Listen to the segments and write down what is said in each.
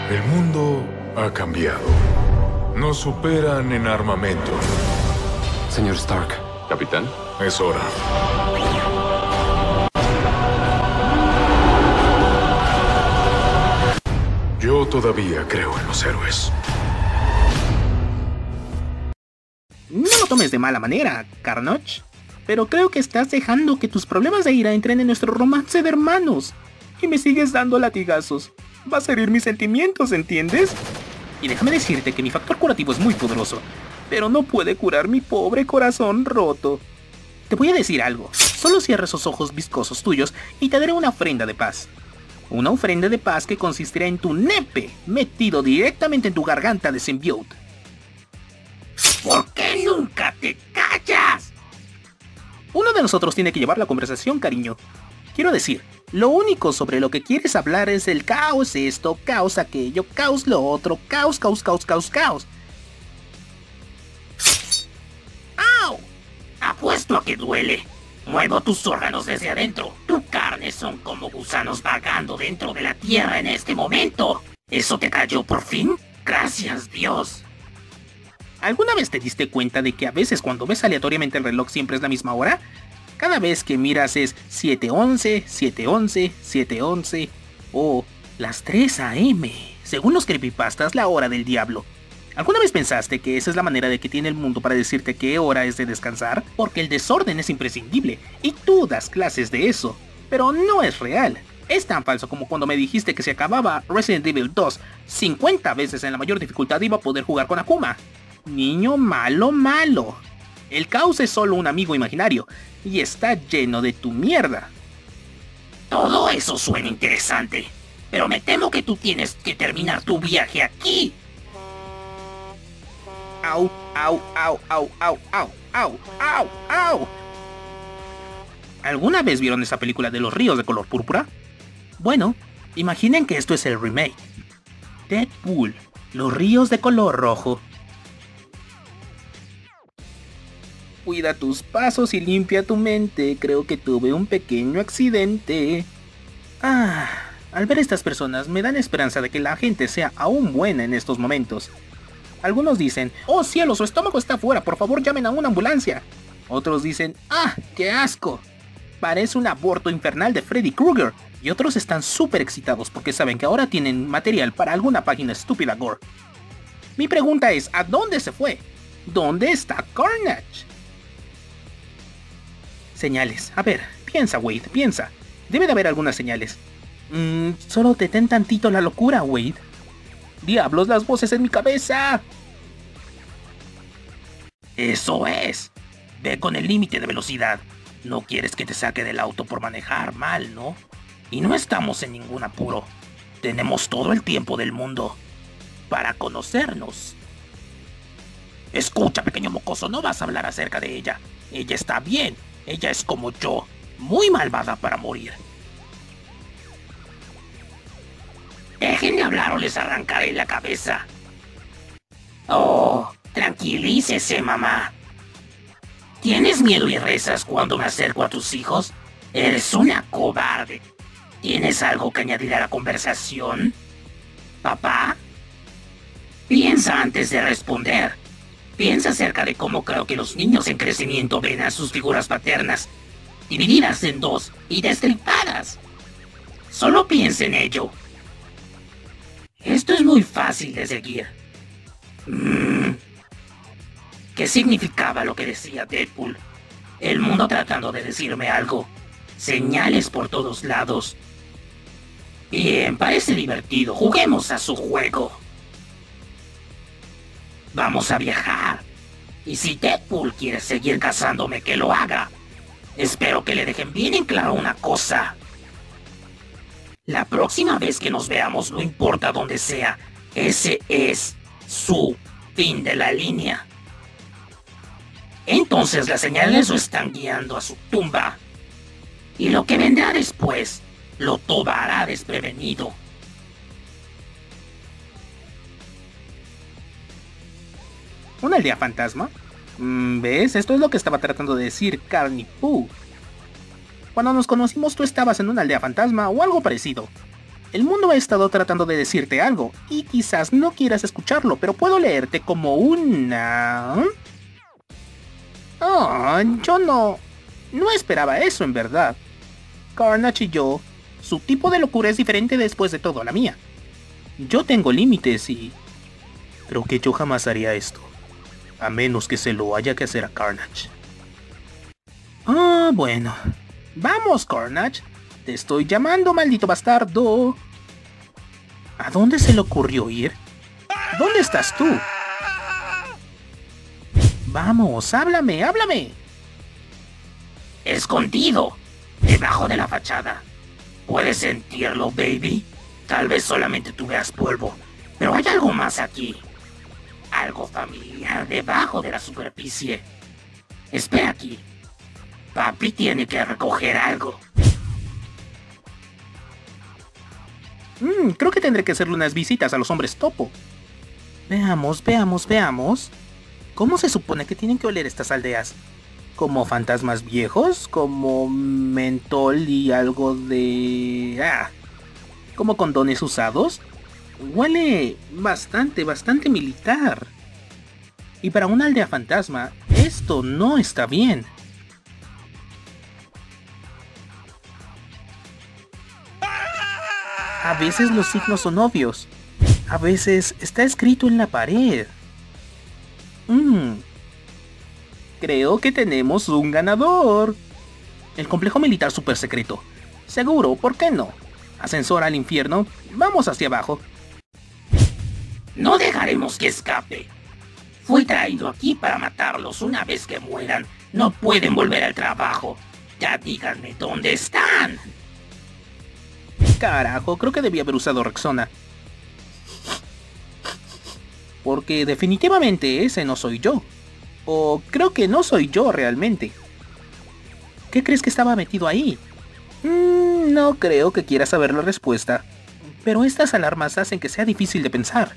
El mundo ha cambiado. Nos superan en armamento. Señor Stark. Capitán. Es hora. Yo todavía creo en los héroes. No lo tomes de mala manera, Carnage, pero creo que estás dejando que tus problemas de ira entren en nuestro romance de hermanos. Y me sigues dando latigazos. Vas a herir mis sentimientos, ¿entiendes? Y déjame decirte que mi factor curativo es muy poderoso, pero no puede curar mi pobre corazón roto. Te voy a decir algo. Solo cierra esos ojos viscosos tuyos y te daré una ofrenda de paz. Una ofrenda de paz que consistirá en tu nepe metido directamente en tu garganta de symbiote. ¿Por qué nunca te callas? Uno de nosotros tiene que llevar la conversación, cariño. Quiero decir, lo único sobre lo que quieres hablar es el caos esto, caos aquello, caos lo otro, caos, caos, caos, caos, caos. ¡Au! Apuesto a que duele. Muevo tus órganos desde adentro. Tu carne son como gusanos vagando dentro de la tierra en este momento. ¿Eso te cayó por fin? Gracias, Dios. ¿Alguna vez te diste cuenta de que a veces cuando ves aleatoriamente el reloj siempre es la misma hora? Cada vez que miras es 7:11, 7:11, 7:11 o las 3 AM, según los creepypastas, la hora del diablo. ¿Alguna vez pensaste que esa es la manera de que tiene el mundo para decirte qué hora es de descansar? Porque el desorden es imprescindible y tú das clases de eso, pero no es real. Es tan falso como cuando me dijiste que si acababa Resident Evil 2 50 veces en la mayor dificultad iba a poder jugar con Akuma. Niño malo, malo. El caos es solo un amigo imaginario y está lleno de tu mierda. Todo eso suena interesante, pero me temo que tú tienes que terminar tu viaje aquí. Au, au, au, au, au, au, au, au, au. ¿Alguna vez vieron esa película de los ríos de color púrpura? Bueno, imaginen que esto es el remake. Deadpool, los ríos de color rojo. Cuida tus pasos y limpia tu mente, creo que tuve un pequeño accidente. Al ver estas personas me dan esperanza de que la gente sea aún buena en estos momentos. Algunos dicen, oh cielo, su estómago está afuera, por favor llamen a una ambulancia. Otros dicen, qué asco, parece un aborto infernal de Freddy Krueger. Y otros están súper excitados porque saben que ahora tienen material para alguna página estúpida gore. Mi pregunta es, ¿a dónde se fue? ¿Dónde está Carnage? Señales. A ver, piensa, Wade, piensa. Debe de haber algunas señales. Solo detén tantito la locura, Wade. ¡Diablos, las voces en mi cabeza! Eso es. Ve con el límite de velocidad. No quieres que te saque del auto por manejar mal, ¿no? Y no estamos en ningún apuro. Tenemos todo el tiempo del mundo para conocernos. Escucha, pequeño mocoso, no vas a hablar acerca de ella. Ella está bien. Ella es como yo, muy malvada para morir. Dejen de hablar o les arrancaré la cabeza. Oh, tranquilícese, mamá. ¿Tienes miedo y rezas cuando me acerco a tus hijos? Eres una cobarde. ¿Tienes algo que añadir a la conversación, papá? Piensa antes de responder. Piensa acerca de cómo creo que los niños en crecimiento ven a sus figuras paternas divididas en dos y destripadas. Solo piensa en ello. Esto es muy fácil de seguir. ¿Qué significaba lo que decía Deadpool? El mundo tratando de decirme algo. Señales por todos lados. Bien, parece divertido. Juguemos a su juego. Vamos a viajar. Y si Deadpool quiere seguir cazándome, que lo haga. Espero que le dejen bien en claro una cosa. La próxima vez que nos veamos, no importa dónde sea, ese es su fin de la línea. Entonces las señales lo están guiando a su tumba. Y lo que vendrá después lo tomará desprevenido. ¿Una aldea fantasma? ¿Ves? Esto es lo que estaba tratando de decir Carny Poo. Cuando nos conocimos tú estabas en una aldea fantasma o algo parecido. El mundo ha estado tratando de decirte algo, y quizás no quieras escucharlo, pero puedo leerte como una... Oh, yo no esperaba eso en verdad. Carnage y yo, su tipo de locura es diferente después de todo a la mía. Yo tengo límites y... creo que yo jamás haría esto, a menos que se lo haya que hacer a Carnage. Ah, bueno. Vamos, Carnage. Te estoy llamando, maldito bastardo. ¿A dónde se le ocurrió ir? ¿Dónde estás tú? Vamos, háblame. Escondido, debajo de la fachada. ¿Puedes sentirlo, baby? Tal vez solamente tú veas polvo, pero hay algo más aquí. Algo familiar debajo de la superficie. Espera aquí. Papi tiene que recoger algo. Creo que tendré que hacerle unas visitas a los hombres topo. Veamos. ¿Cómo se supone que tienen que oler estas aldeas? ¿Como fantasmas viejos? ¿Como mentol y algo de... ¿como condones usados? Huele bastante militar. Y para una aldea fantasma, esto no está bien. A veces los signos son obvios. A veces está escrito en la pared. Creo que tenemos un ganador. El complejo militar super secreto. Seguro, ¿por qué no? Ascensor al infierno. Vamos hacia abajo. No dejaremos que escape. Fui traído aquí para matarlos. Una vez que mueran, no pueden volver al trabajo. Ya díganme dónde están. Carajo, creo que debía haber usado Rexona. Porque definitivamente ese no soy yo. O creo que no soy yo realmente. ¿Qué crees que estaba metido ahí? No creo que quieras saber la respuesta. Pero estas alarmas hacen que sea difícil de pensar.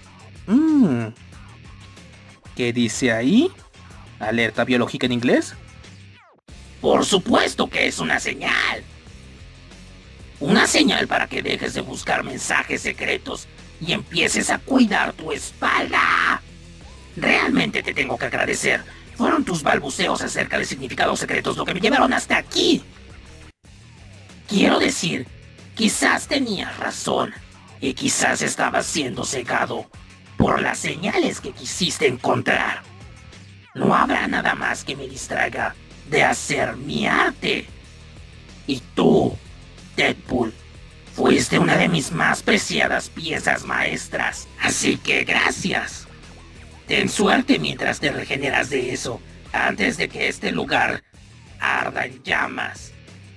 ¿Qué dice ahí? ¿Alerta biológica en inglés? Por supuesto que es una señal. Una señal para que dejes de buscar mensajes secretos y empieces a cuidar tu espalda. Realmente te tengo que agradecer. Fueron tus balbuceos acerca de significados secretos lo que me llevaron hasta aquí. Quiero decir, quizás tenías razón y quizás estabas siendo cegado por las señales que quisiste encontrar. No habrá nada más que me distraiga de hacer mi arte. Y tú, Deadpool, fuiste una de mis más preciadas piezas maestras, así que gracias. Ten suerte mientras te regeneras de eso, antes de que este lugar arda en llamas.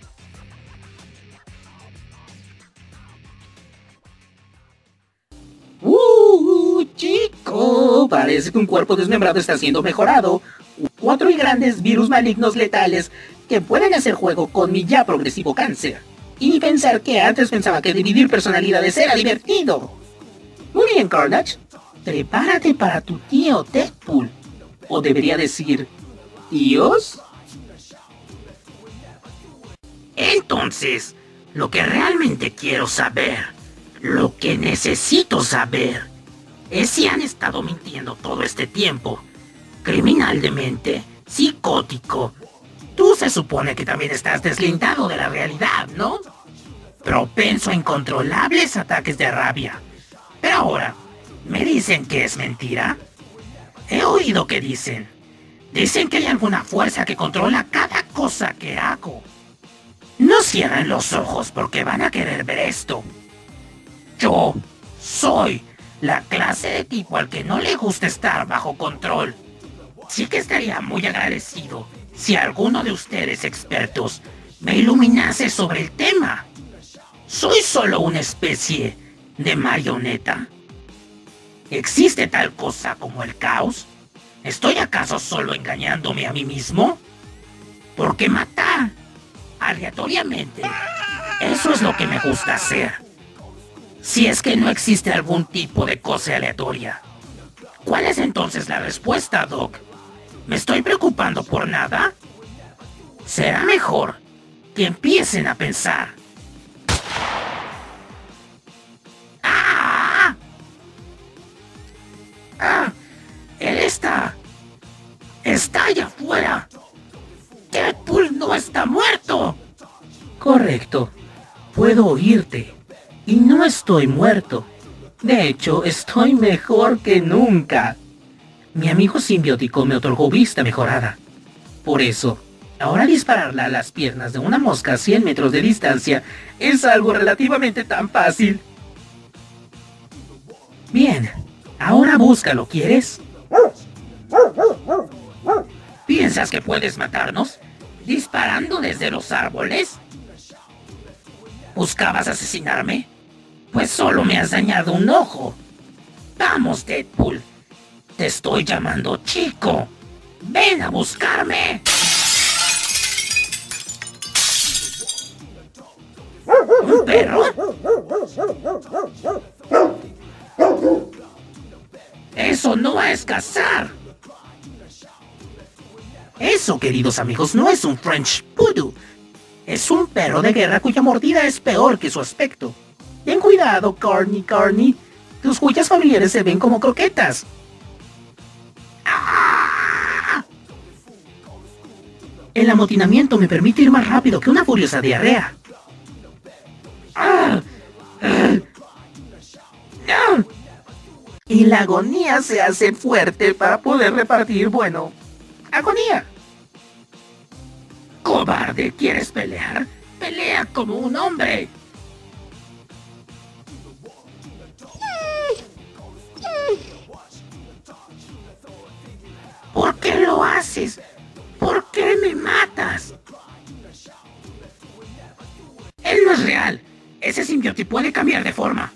Chico, parece que un cuerpo desmembrado está siendo mejorado. 4 y grandes virus malignos letales que pueden hacer juego con mi ya progresivo cáncer. Y pensar que antes pensaba que dividir personalidades era divertido. Muy bien, Carnage. Prepárate para tu tío Deadpool. O debería decir, ¿tíos? Entonces, lo que realmente quiero saber, lo que necesito saber, es si han estado mintiendo todo este tiempo. Criminal de mente, psicótico. Tú se supone que también estás deslindado de la realidad, ¿no? Propenso a incontrolables ataques de rabia. Pero ahora, ¿me dicen que es mentira? He oído que dicen. Dicen que hay alguna fuerza que controla cada cosa que hago. No cierren los ojos porque van a querer ver esto. Yo soy la clase de tipo al que no le gusta estar bajo control. Sí que estaría muy agradecido si alguno de ustedes expertos me iluminase sobre el tema. ¿Soy solo una especie de marioneta? ¿Existe tal cosa como el caos? ¿Estoy acaso solo engañándome a mí mismo? Porque matar aleatoriamente, eso es lo que me gusta hacer. Si es que no existe algún tipo de cosa aleatoria. ¿Cuál es entonces la respuesta, Doc? ¿Me estoy preocupando por nada? Será mejor que empiecen a pensar. estoy muerto. De hecho, estoy mejor que nunca. Mi amigo simbiótico me otorgó vista mejorada. Por eso, ahora dispararla a las piernas de una mosca a 100 metros de distancia es algo relativamente tan fácil. Bien, ahora búscalo, ¿quieres? ¿Piensas que puedes matarnos disparando desde los árboles? ¿Buscabas asesinarme? Pues solo me has dañado un ojo. Vamos, Deadpool. Te estoy llamando chico. ¡Ven a buscarme! ¿Un perro? ¡Eso no es cazar! Eso, queridos amigos, no es un French Poodle. Es un perro de guerra cuya mordida es peor que su aspecto. Ten cuidado, Carney. Tus huellas familiares se ven como croquetas. ¡Ah! El amotinamiento me permite ir más rápido que una furiosa diarrea. ¡Ah! ¡Ah! Y la agonía se hace fuerte para poder repartir, bueno, agonía. ¡Cobarde! ¿Quieres pelear? ¡Pelea como un hombre! ¿Por qué lo haces? ¿Por qué me matas? Él no es real. Ese simbiótico puede cambiar de forma.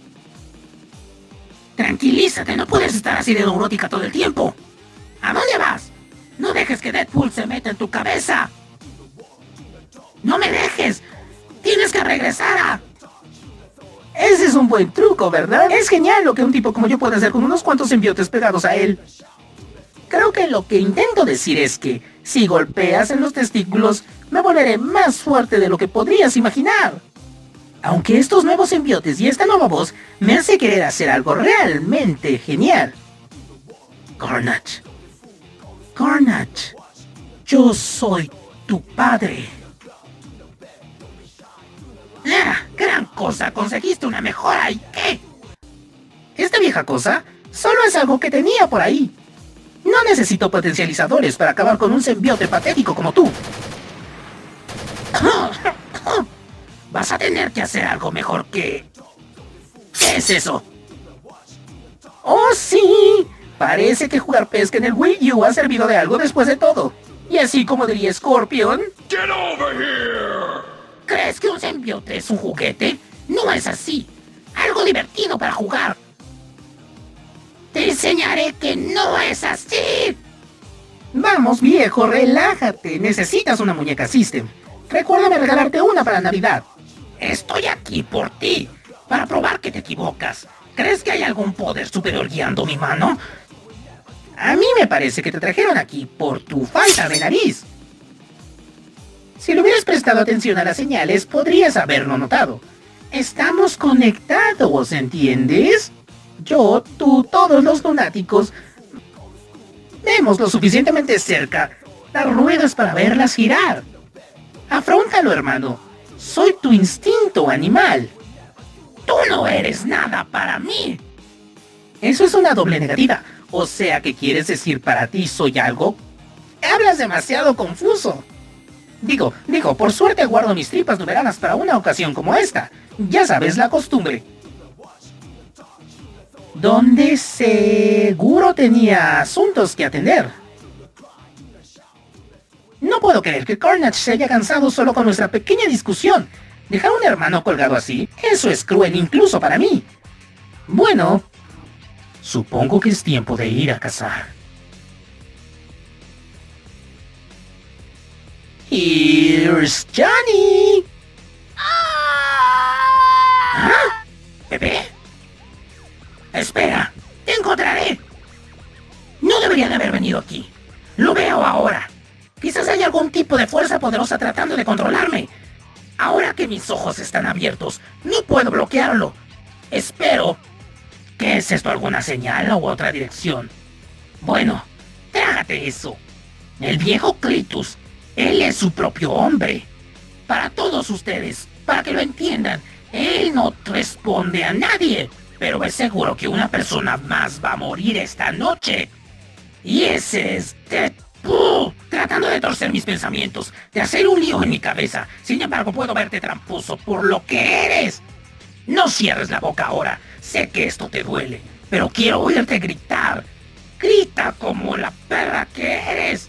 Tranquilízate, no puedes estar así de neurótica todo el tiempo. ¿A dónde vas? No dejes que Deadpool se meta en tu cabeza. ¡No me dejes! ¡Tienes que regresar a...! Ese es un buen truco, ¿verdad? Es genial lo que un tipo como yo puede hacer con unos cuantos simbiotes pegados a él. Creo que lo que intento decir es que, si golpeas en los testículos, me volveré más fuerte de lo que podrías imaginar. Aunque estos nuevos simbiotes y esta nueva voz me hace querer hacer algo realmente genial. Carnage. Carnage. Yo soy tu padre. ¡Ah! ¡Gran cosa! ¡Conseguiste una mejora! ¿Y qué? Esta vieja cosa solo es algo que tenía por ahí. No necesito potencializadores para acabar con un simbiote patético como tú. Vas a tener que hacer algo mejor que... ¿Qué es eso? ¡Oh, sí! Parece que jugar pesca en el Wii U ha servido de algo después de todo. Y así como diría Scorpion... Get over here! ¿Crees que un simbiote es un juguete? No es así. Algo divertido para jugar. Te enseñaré que no es así. Vamos, viejo, relájate. Necesitas una muñeca System. Recuérdame regalarte una para Navidad. Estoy aquí por ti, para probar que te equivocas. ¿Crees que hay algún poder superior guiando mi mano? A mí me parece que te trajeron aquí por tu falta de nariz. Si le hubieras prestado atención a las señales, podrías haberlo notado. Estamos conectados, ¿entiendes? Yo, tú, todos los lunáticos... Vemos lo suficientemente cerca las ruedas para verlas girar. Afróntalo, hermano. Soy tu instinto animal. Tú no eres nada para mí. Eso es una doble negativa. O sea que quieres decir para ti soy algo. Hablas demasiado confuso. Digo, por suerte guardo mis tripas numeradas para una ocasión como esta. Ya sabes, la costumbre. Donde seguro tenía asuntos que atender. No puedo creer que Carnage se haya cansado solo con nuestra pequeña discusión. Dejar a un hermano colgado así, eso es cruel incluso para mí. Bueno, supongo que es tiempo de ir a cazar. Here's Johnny. ¿Ah? ¿Bebé? Espera, te encontraré. No debería de haber venido aquí. Lo veo ahora. Quizás haya algún tipo de fuerza poderosa tratando de controlarme. Ahora que mis ojos están abiertos, no puedo bloquearlo. Espero. ¿Qué es esto? ¿Alguna señal u otra dirección? Bueno, trágate eso. El viejo Clitus, él es su propio hombre. Para todos ustedes, para que lo entiendan, Él no responde a nadie, pero es seguro que una persona más va a morir esta noche. Y ese es Deadpool, tratando de torcer mis pensamientos, de hacer un lío en mi cabeza. Sin embargo, puedo verte tramposo por lo que eres. No cierres la boca ahora. Sé que esto te duele, pero quiero oírte gritar. Grita como la perra que eres.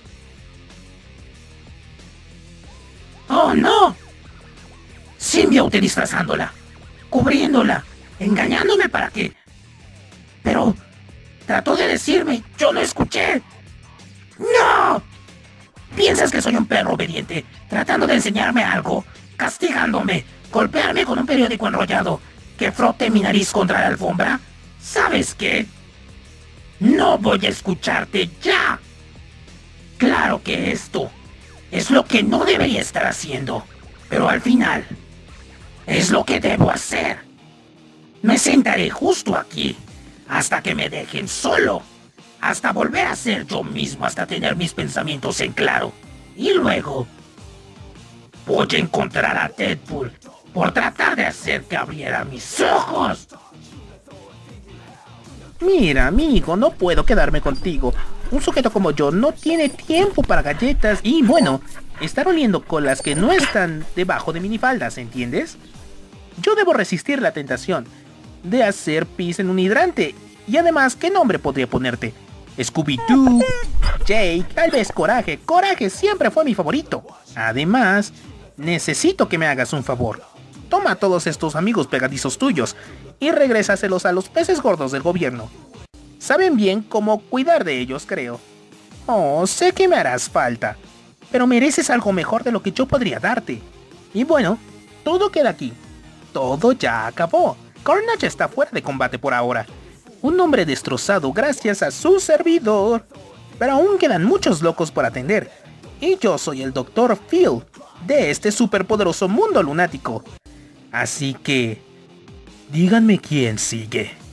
¡Oh, no! Symbiote disfrazándola, cubriéndola, engañándome para que... Pero... trató de decirme, yo lo escuché. ¡No! ¿Piensas que soy un perro obediente, tratando de enseñarme algo, castigándome, golpearme con un periódico enrollado, que frote mi nariz contra la alfombra? ¿Sabes qué? No voy a escucharte ya. Claro que esto es lo que no debería estar haciendo, pero al final es lo que debo hacer. Me sentaré justo aquí hasta que me dejen solo, hasta volver a ser yo mismo, hasta tener mis pensamientos en claro. Y luego voy a encontrar a Deadpool por tratar de hacer que abriera mis ojos. Mira, amigo, no puedo quedarme contigo. Un sujeto como yo no tiene tiempo para galletas y, bueno, estar oliendo colas que no están debajo de minifaldas, ¿entiendes? Yo debo resistir la tentación de hacer pis en un hidrante. Y además, ¿qué nombre podría ponerte? Scooby-Doo, Jake, tal vez Coraje. Coraje siempre fue mi favorito. Además, necesito que me hagas un favor. Toma a todos estos amigos pegadizos tuyos y regrésaselos a los peces gordos del gobierno. Saben bien cómo cuidar de ellos, creo. Oh, sé que me harás falta, pero mereces algo mejor de lo que yo podría darte. Y bueno, todo queda aquí. Todo ya acabó. Carnage está fuera de combate por ahora. Un hombre destrozado gracias a su servidor. Pero aún quedan muchos locos por atender. Y yo soy el Dr. Phil de este superpoderoso mundo lunático. Así que... díganme quién sigue.